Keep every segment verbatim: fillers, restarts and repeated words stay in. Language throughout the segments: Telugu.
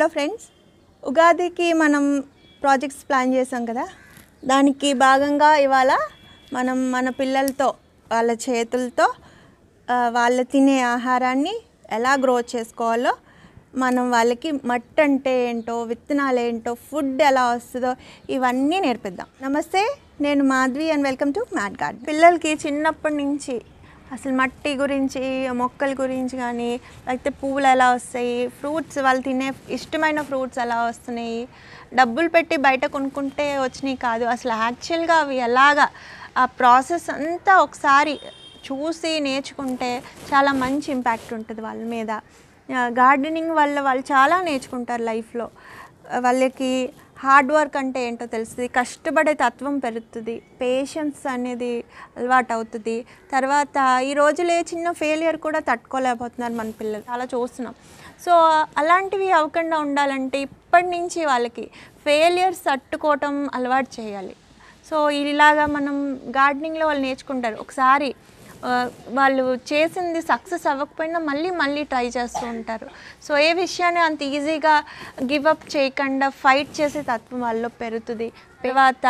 హలో ఫ్రెండ్స్, ఉగాదికి మనం ప్రాజెక్ట్స్ ప్లాన్ చేసాం కదా. దానికి భాగంగా ఇవాళ మనం మన పిల్లలతో వాళ్ళ చేతులతో వాళ్ళు తినే ఆహారాన్ని ఎలా గ్రో చేసుకోవాలో, మనం వాళ్ళకి మట్టి అంటే ఏంటో, విత్తనాలు ఏంటో, ఫుడ్ ఎలా వస్తుందో ఇవన్నీ నేర్పిద్దాం. నమస్తే, నేను Madhavi and welcome to mat garden. పిల్లలకి చిన్నప్పటి నుంచి అసలు మట్టి గురించి, మొక్కల గురించి కానీ, లేకపోతే పువ్వులు ఎలా వస్తాయి, ఫ్రూట్స్ వాళ్ళు తినే ఇష్టమైన ఫ్రూట్స్ ఎలా వస్తున్నాయి, డబ్బులు పెట్టి బయట కొనుక్కుంటే వచ్చినాయి కాదు, అసలు యాక్చువల్గా అవి ఎలాగా ఆ ప్రాసెస్ అంతా ఒకసారి చూసి నేర్చుకుంటే చాలా మంచి ఇంపాక్ట్ ఉంటుంది వాళ్ళ మీద. గార్డెనింగ్ వల్ల వాళ్ళు చాలా నేర్చుకుంటారు లైఫ్లో. వాళ్ళకి హార్డ్ వర్క్ అంటే ఏంటో తెలుస్తుంది, కష్టపడే తత్వం పెరుగుతుంది, పేషెన్స్ అనేది అలవాటు అవుతుంది. తర్వాత ఈ రోజులో చిన్న ఫెయిలియర్ కూడా తట్టుకోలేకపోతున్నారు మన పిల్లలు, అలా చూస్తున్నాం. సో అలాంటివి అవ్వకుండా ఉండాలంటే ఇప్పటి నుంచి వాళ్ళకి ఫెయిలియర్స్ తట్టుకోవటం అలవాటు చేయాలి. సో ఇలాగా మనం గార్డెనింగ్లో వాళ్ళు నేర్చుకుంటారు. ఒకసారి వాళ్ళు చేసింది సక్సెస్ అవ్వకపోయినా మళ్ళీ మళ్ళీ ట్రై చేస్తూ ఉంటారు. సో ఏ విషయాన్ని అంత ఈజీగా గివప్ చేయకుండా ఫైట్ చేసే తత్వం వాళ్ళలో పెరుగుతుంది. తర్వాత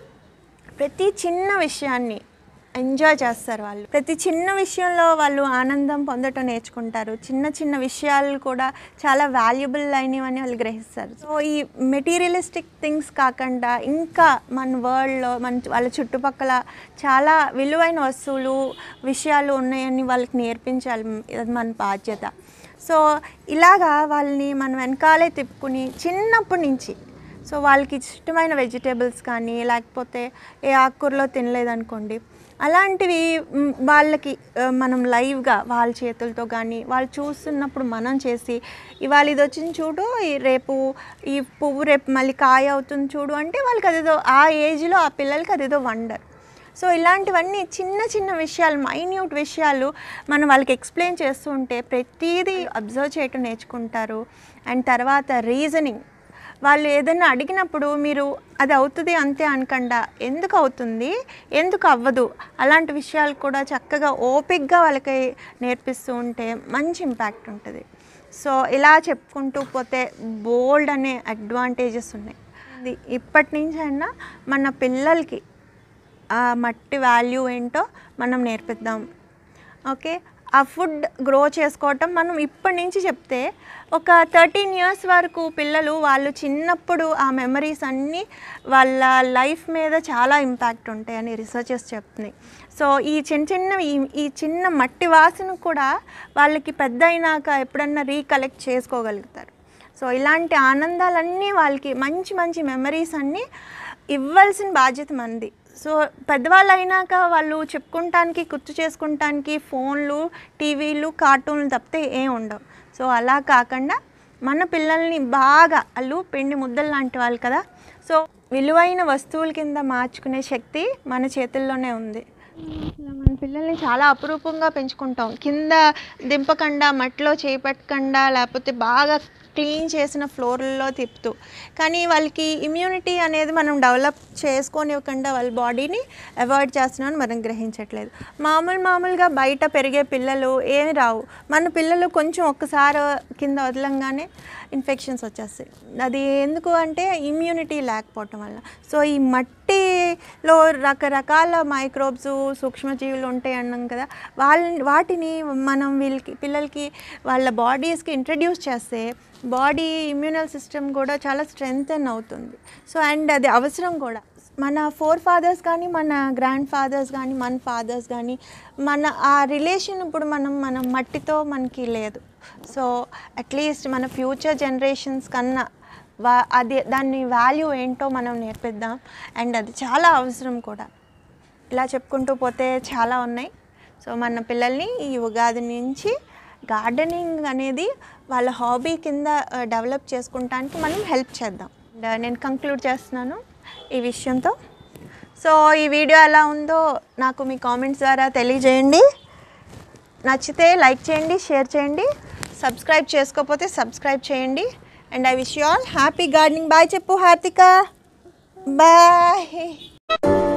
ప్రతి చిన్న విషయాన్ని ఎంజాయ్ చేస్తారు వాళ్ళు. ప్రతి చిన్న విషయంలో వాళ్ళు ఆనందం పొందటం నేర్చుకుంటారు. చిన్న చిన్న విషయాలు కూడా చాలా వాల్యుబుల్ అయినవని వాళ్ళు గ్రహిస్తారు. సో ఈ మెటీరియలిస్టిక్ థింగ్స్ కాకుండా ఇంకా మన వరల్డ్లో మన వాళ్ళ చుట్టుపక్కల చాలా విలువైన వస్తువులు, విషయాలు ఉన్నాయని వాళ్ళకి నేర్పించాలి. అది మన బాధ్యత. సో ఇలాగా వాళ్ళని మనం వెనకాలే తిప్పుకుని చిన్నప్పటి నుంచి, సో వాళ్ళకి ఇష్టమైన వెజిటేబుల్స్ కానీ, లేకపోతే ఏ ఆకుకూరలో తినలేదనుకోండి, అలాంటివి వాళ్ళకి మనం లైవ్గా వాళ్ళ చేతులతో కానీ, వాళ్ళు చూస్తున్నప్పుడు మనం చేసి, ఇవాళ ఇది వచ్చింది చూడు, రేపు ఈ పువ్వు రేపు మళ్ళీ కాయ అవుతుంది చూడు అంటే వాళ్ళకి అదేదో ఆ ఏజ్లో ఆ పిల్లలకి అదేదో వండర్. సో ఇలాంటివన్నీ చిన్న చిన్న విషయాలు, మైన్యూట్ విషయాలు మనం వాళ్ళకి ఎక్స్ప్లెయిన్ చేస్తూ ఉంటే ప్రతిదీ అబ్జర్వ్ చేయటం నేర్చుకుంటారు. అండ్ తర్వాత రీజనింగ్, వాళ్ళు ఏదైనా అడిగినప్పుడు మీరు అది అవుతుంది అంతే అనకుండా, ఎందుకు అవుతుంది, ఎందుకు అవ్వదు, అలాంటి విషయాలు కూడా చక్కగా ఓపిక్గా వాళ్ళకి నేర్పిస్తూ ఉంటే మంచి ఇంపాక్ట్ ఉంటుంది. సో ఇలా చెప్పుకుంటూ పోతే బోల్డ్ అనే అడ్వాంటేజెస్ ఉన్నాయి. ఇది ఇప్పటి నుంచి అయినా మన పిల్లలకి ఆ మట్టి వాల్యూ ఏంటో మనం నేర్పిద్దాం. ఓకే, ఆ ఫుడ్ గ్రో చేసుకోవటం మనం ఇప్పటి నుంచి చెప్తే ఒక థర్టీన్ ఇయర్స్ వరకు పిల్లలు వాళ్ళు చిన్నప్పుడు ఆ మెమరీస్ అన్నీ వాళ్ళ లైఫ్ మీద చాలా ఇంపాక్ట్ ఉంటాయని రీసెర్చెస్ చెప్తున్నాయి. సో ఈ చిన్న చిన్న ఈ చిన్న మట్టి వాసన కూడా వాళ్ళకి పెద్ద అయినాక ఎప్పుడన్నా రీకలెక్ట్ చేసుకోగలుగుతారు. సో ఇలాంటి ఆనందాలన్నీ వాళ్ళకి మంచి మంచి మెమరీస్ అన్నీ ఇవ్వాల్సిన బాధ్యత మనది. సో పెద్దవాళ్ళు అయినాక వాళ్ళు చెప్పుకుంటానికి, గుర్తు చేసుకుంటానికి ఫోన్లు, టీవీలు, కార్టూన్లు తప్పితే ఏం ఉండవు. సో అలా కాకుండా మన పిల్లల్ని బాగా, వాళ్ళు పిండి ముద్దలు లాంటి వాళ్ళు కదా, సో విలువైన వస్తువుల కింద మార్చుకునే శక్తి మన చేతుల్లోనే ఉంది. మన పిల్లల్ని చాలా అపురూపంగా పెంచుకుంటాం, కింద దింపకుండా, మట్టిలో చేపట్టకుండా, లేకపోతే బాగా క్లీన్ చేసిన ఫ్లోర్లలో తిప్పుతూ. కానీ వాళ్ళకి ఇమ్యూనిటీ అనేది మనం డెవలప్ చేసుకోనివ్వకుండా వాళ్ళ బాడీని అవాయిడ్ చేస్తున్నామని మనం గ్రహించట్లేదు. మామూలు మామూలుగా బయట పెరిగే పిల్లలు ఏమి రావు, మన పిల్లలు కొంచెం ఒక్కసారి కింద వదలంగానే ఇన్ఫెక్షన్స్ వచ్చేస్తాయి. అది ఎందుకు అంటే ఇమ్యూనిటీ లేకపోవటం వల్ల. సో ఈ మట్టిలో రకరకాల మైక్రోబ్స్, సూక్ష్మజీవులు ఉంటాయి అన్నాం కదా, వాళ్ళ వాటిని మనం వీళ్ళకి పిల్లలకి వాళ్ళ బాడీస్కి ఇంట్రడ్యూస్ చేస్తే బాడీ ఇమ్యూనల్ సిస్టమ్ కూడా చాలా స్ట్రెంగ్తెన్ అవుతుంది. సో అండ్ అది అవసరం కూడా. మన ఫోర్ ఫాదర్స్ కానీ, మన గ్రాండ్ ఫాదర్స్ కానీ, మన ఫాదర్స్ కానీ, మన ఆ రిలేషన్ ఇప్పుడు మనం మన మట్టితో మనకి లేదు. సో అట్లీస్ట్ మన ఫ్యూచర్ జనరేషన్స్ కన్నా వా అది దాని వాల్యూ ఏంటో మనం నేర్పిద్దాం. అండ్ అది చాలా అవసరం కూడా. ఇలా చెప్పుకుంటూ పోతే చాలా ఉన్నాయి. సో మన పిల్లల్ని ఈ ఉగాది నుంచి గార్డెనింగ్ అనేది వాళ్ళ హాబీ కింద డెవలప్ చేసుకుంటానికి మనం హెల్ప్ చేద్దాం. నేను కంక్లూడ్ చేస్తున్నాను ఈ విషయంతో. సో ఈ వీడియో ఎలా ఉందో నాకు మీ కామెంట్స్ ద్వారా తెలియజేయండి. నచ్చితే లైక్ చేయండి, షేర్ చేయండి, సబ్స్క్రైబ్ చేసుకోకపోతే సబ్స్క్రైబ్ చేయండి. And I wish you all happy gardening. Bye చెప్పు హార్తిక, బాయ్.